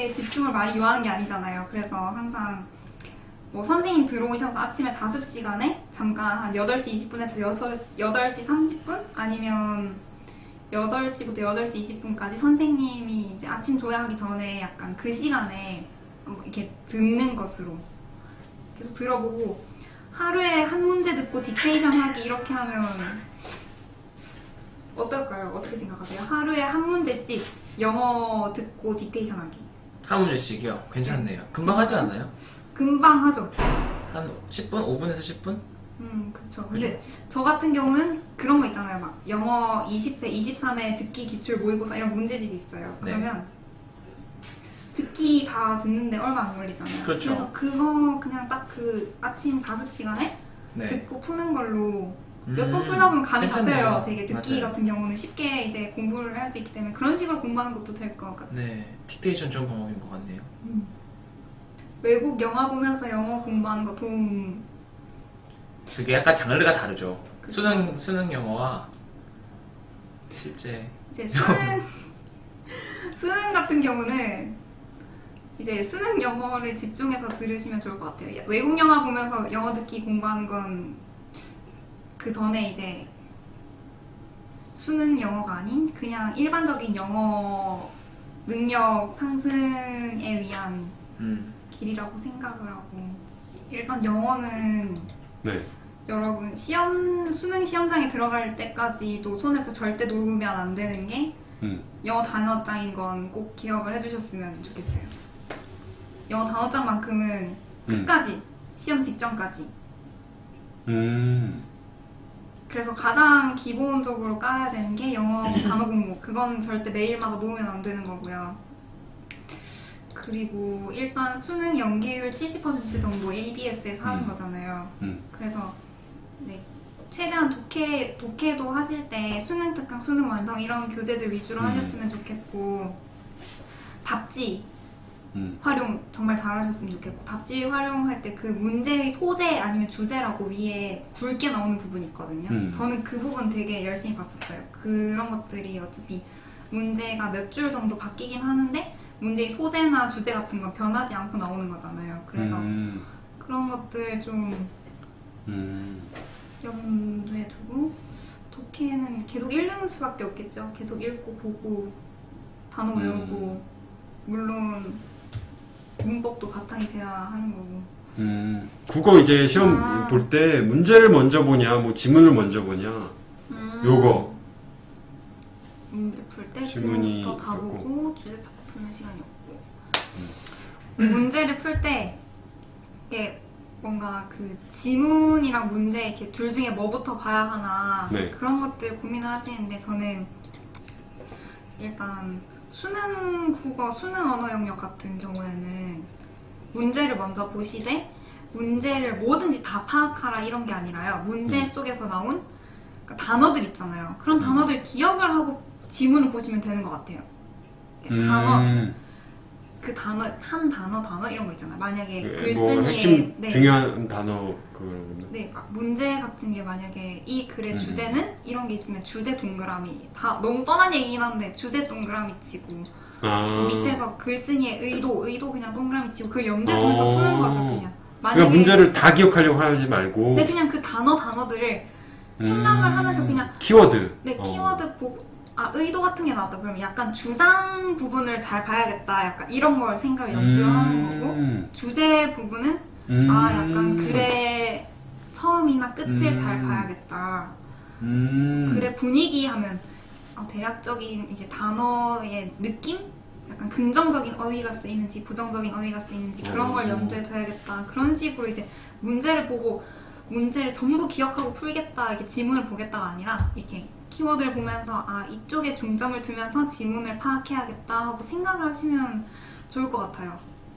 그렇게 집중을 많이 요하는 게 아니잖아요. 그래서 항상 뭐 선생님 들어오셔서 아침에 자습 시간에 잠깐 한 8시 20분에서 8시 30분? 아니면 8시부터 8시 20분까지 선생님이 이제 아침 조회하기 전에 약간 그 시간에 이렇게 듣는 것으로 계속 들어보고, 하루에 한 문제 듣고 딕테이션 하기 이렇게 하면 어떨까요? 어떻게 생각하세요? 하루에 한 문제씩 영어 듣고 딕테이션 하기. 한 문제씩이요? 괜찮네요. 금방 하지 않나요? 금방 하죠. 한 10분? 5분에서 10분? 그쵸. 근데 저 같은 경우는 그런 거 있잖아요. 막 영어 20회, 23회 듣기 기출 모의고사 이런 문제집이 있어요. 네. 그러면 듣기 다 듣는데 얼마 안 걸리잖아요. 그렇죠. 그래서 그거 그냥 딱 그 아침 자습 시간에 네. 듣고 푸는 걸로 몇 번 풀다 보면 감이 괜찮네요. 잡혀요. 되게 듣기 맞아요. 같은 경우는 쉽게 이제 공부를 할 수 있기 때문에 그런 식으로 공부하는 것도 될 것 같아요. 네, 딕테이션 좋은 방법인 것 같네요. 외국 영화 보면서 영어 공부하는 거 도움. 그게 약간 장르가 다르죠. 그쵸. 수능 영어와 실제 이제 수능 같은 경우는 이제 수능 영어를 집중해서 들으시면 좋을 것 같아요. 외국 영화 보면서 영어 듣기 공부하는 건 그 전에 이제 수능 영어가 아닌 그냥 일반적인 영어 능력 상승에 위한 길이라고 생각을 하고, 일단 영어는 네. 여러분 수능 시험장에 들어갈 때까지도 손에서 절대 놓으면 안 되는 게 영어 단어장인 건 꼭 기억을 해주셨으면 좋겠어요. 영어 단어장만큼은 끝까지, 시험 직전까지. 그래서 가장 기본적으로 깔아야 되는 게 영어 단어 공부. 그건 절대 매일마다 놓으면 안 되는 거고요. 그리고 일단 수능 연계율 70% 정도 ABS에서 하는 거잖아요. 그래서 네, 최대한 독해도 하실 때 수능 특강, 수능 완성 이런 교재들 위주로 하셨으면 좋겠고, 답지 활용 정말 잘하셨으면 좋겠고, 답지 활용할 때 그 문제의 소재 아니면 주제라고 위에 굵게 나오는 부분이 있거든요. 저는 그 부분 되게 열심히 봤었어요. 그런 것들이 어차피 문제가 몇 줄 정도 바뀌긴 하는데 문제의 소재나 주제 같은 건 변하지 않고 나오는 거잖아요. 그래서 그런 것들 좀 염두에 두고, 독해는 계속 읽는 수밖에 없겠죠. 계속 읽고 보고 단어 외우고, 물론 문법도 바탕이 돼야 하는 거고. 국어 이제 시험 볼 때 문제를 먼저 보냐, 뭐 지문을 먼저 보냐, 요거. 문제 풀 때 지문이 지문부터 다 있었고. 보고 주제 찾고 푸는 시간이 없고. 문제를 풀 때 이게 뭔가 그 지문이랑 문제 이렇게 둘 중에 뭐부터 봐야 하나, 네. 그런 것들 고민을 하시는데, 저는 일단 수능 국어, 수능 언어 영역 같은 경우에는 문제를 먼저 보시되 문제를 뭐든지 다 파악하라 이런 게 아니라요. 문제 속에서 나온 그러니까 단어들 있잖아요. 그런 단어들 기억을 하고 지문을 보시면 되는 것 같아요. 그 단어, 한 단어 이런 거 있잖아요. 만약에 뭐 글쓴이에 핵심 네. 중요한 단어 그거는. 네, 막 문제 같은 게 만약에 이 글의 주제는 이런 게 있으면 주제 동그라미, 다 너무 뻔한 얘기긴 한데 주제 동그라미 치고, 밑에서 글쓴이의 의도 그냥 동그라미 치고, 그 염두에 두면서 푸는 거죠. 그냥 그러니까 문제를 다 기억하려고 하지 말고. 네, 그냥 그 단어들을 생각을 하면서 그냥 키워드. 네, 키워드 보고, 의도 같은 게 나왔다 그러면 약간 주장 부분을 잘 봐야겠다, 약간 이런 걸 생각을 염두로 하는 거고, 주제 부분은 약간 글의 처음이나 끝을 잘 봐야겠다. 글의 분위기 하면 대략적인 이게 단어의 느낌? 약간 긍정적인 어휘가 쓰이는지 부정적인 어휘가 쓰이는지 그런 걸 염두에 둬야겠다. 그런 식으로 이제 문제를 보고 문제를 전부 기억하고 풀겠다, 이렇게 지문을 보겠다가 아니라 이렇게 키워드를 보면서 이쪽에 중점을 두면서 지문을 파악해야겠다 하고 생각을 하시면 좋을 것 같아요.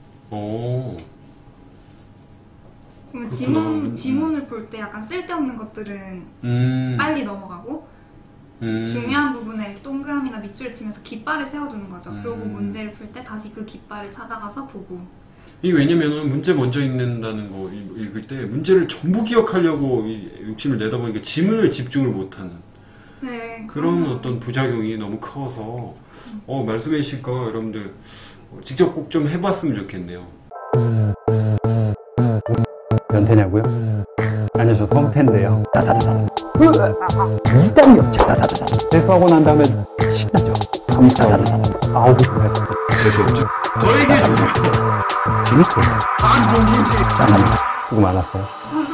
그러면 지문을 볼 때 약간 쓸데없는 것들은 빨리 넘어가고, 중요한 부분에 동그라미나 밑줄을 치면서 깃발을 세워두는 거죠. 그리고 문제를 풀 때 다시 그 깃발을 찾아가서 보고. 이 왜냐면은 문제 먼저 읽는다는 거 읽을 때 문제를 전부 기억하려고 욕심을 내다 보니까 지문을 집중을 못하는 네, 그런 어떤 부작용이 너무 커서 말씀해 주실까 여러분들 직접 꼭 좀 해봤으면 좋겠네요. 연태냐고요? 아니요, 저 톰팬데요. 따다다다. 이단 역작 따다다다. 세수하고 난 다음에 신나죠. 따다다다. 아우, 그래. 재수없죠? 더 얘기해주세요. 재밌어요. 수고 많았어요.